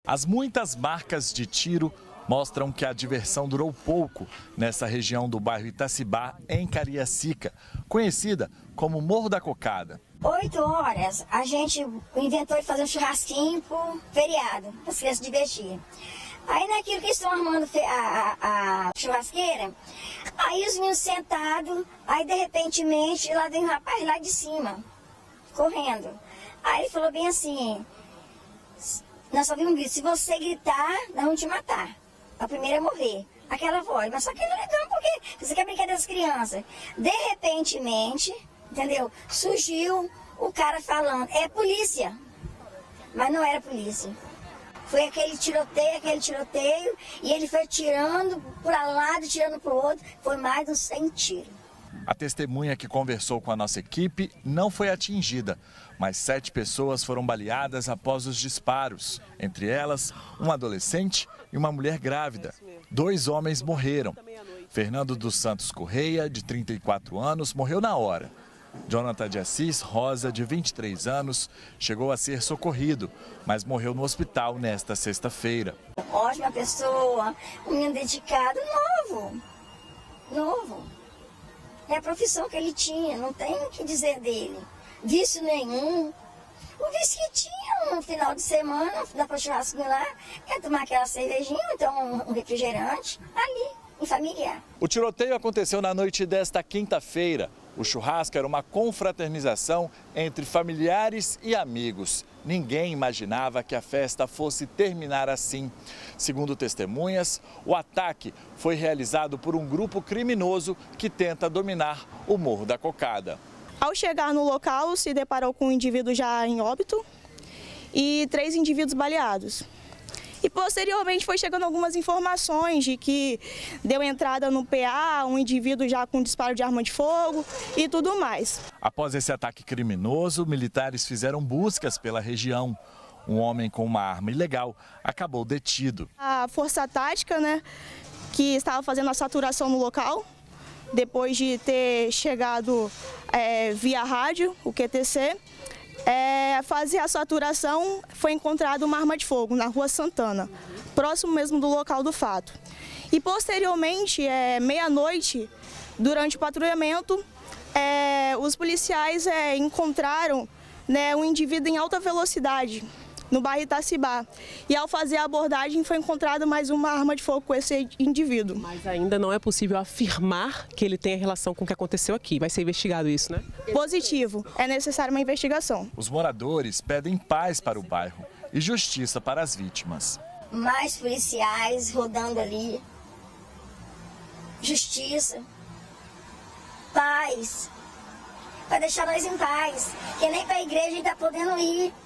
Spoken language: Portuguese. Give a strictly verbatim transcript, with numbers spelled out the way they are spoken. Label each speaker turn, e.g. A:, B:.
A: As muitas marcas de tiro mostram que a diversão durou pouco nessa região do bairro Itacibá, em Cariacica, conhecida como Morro da Cocada.
B: Oito horas, a gente inventou de fazer um churrasquinho por feriado, para as crianças se divertirem. Aí naquilo que estão armando a, a, a churrasqueira, aí os meninos sentados, aí de repentemente lá vem um rapaz lá de cima, correndo. Aí ele falou bem assim, nós só vimos um grito, se você gritar, nós vamos te matar. A primeira é morrer. Aquela voz, mas só que não é legal porque você quer brincar das crianças. De repentemente, entendeu? Surgiu o cara falando, é polícia. Mas não era polícia. Foi aquele tiroteio, aquele tiroteio, e ele foi tirando para um lado, tirando para o outro, foi mais de uns cem tiros.
A: A testemunha que conversou com a nossa equipe não foi atingida, mas sete pessoas foram baleadas após os disparos. Entre elas, um adolescente e uma mulher grávida. Dois homens morreram. Fernando dos Santos Correia, de trinta e quatro anos, morreu na hora. Jonathan de Assis Rosa, de vinte e três anos, chegou a ser socorrido, mas morreu no hospital nesta sexta-feira.
B: Ótima pessoa, um menino dedicado, novo, novo. É a profissão que ele tinha, não tem o que dizer dele. Vício nenhum. O vício que tinha no final de semana, dá para churrasco lá, quer tomar aquela cervejinha, então um refrigerante, ali, em familiar.
A: O tiroteio aconteceu na noite desta quinta-feira. O churrasco era uma confraternização entre familiares e amigos. Ninguém imaginava que a festa fosse terminar assim. Segundo testemunhas, o ataque foi realizado por um grupo criminoso que tenta dominar o Morro da Cocada.
C: Ao chegar no local, se deparou com um indivíduo já em óbito e três indivíduos baleados. E posteriormente foi chegando algumas informações de que deu entrada no P A, um indivíduo já com disparo de arma de fogo e tudo mais.
A: Após esse ataque criminoso, militares fizeram buscas pela região. Um homem com uma arma ilegal acabou detido.
C: A força tática, né, que estava fazendo a saturação no local, depois de ter chegado é, via rádio, o Q T C, É, fazer a saturação, foi encontrada uma arma de fogo na Rua Santana, próximo mesmo do local do fato. E posteriormente, é, meia-noite, durante o patrulhamento, é, os policiais é, encontraram, né, um indivíduo em alta velocidade no bairro Itacibá. E ao fazer a abordagem foi encontrada mais uma arma de fogo com esse indivíduo.
D: Mas ainda não é possível afirmar que ele tenha relação com o que aconteceu aqui. Vai ser investigado isso, né?
C: Positivo. É necessária uma investigação.
A: Os moradores pedem paz para o bairro e justiça para as vítimas.
B: Mais policiais rodando ali. Justiça. Paz. Para deixar nós em paz. Que nem para a igreja a gente está podendo ir.